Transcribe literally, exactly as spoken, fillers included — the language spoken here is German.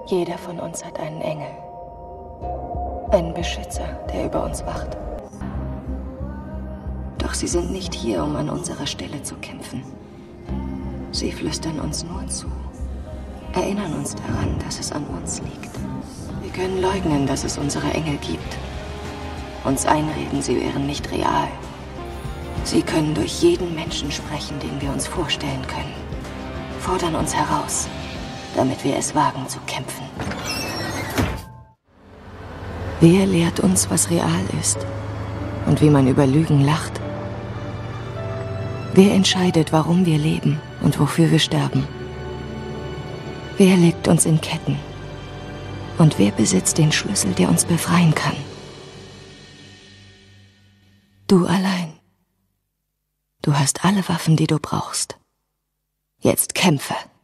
Jeder von uns hat einen Engel. Einen Beschützer, der über uns wacht. Doch sie sind nicht hier, um an unserer Stelle zu kämpfen. Sie flüstern uns nur zu. Erinnern uns daran, dass es an uns liegt. Wir können leugnen, dass es unsere Engel gibt. Uns einreden, sie wären nicht real. Sie können durch jeden Menschen sprechen, den wir uns vorstellen können. Fordern uns heraus, damit wir es wagen zu kämpfen. Wer lehrt uns, was real ist und wie man über Lügen lacht? Wer entscheidet, warum wir leben und wofür wir sterben? Wer legt uns in Ketten? Und wer besitzt den Schlüssel, der uns befreien kann? Du allein. Du hast alle Waffen, die du brauchst. Jetzt kämpfe.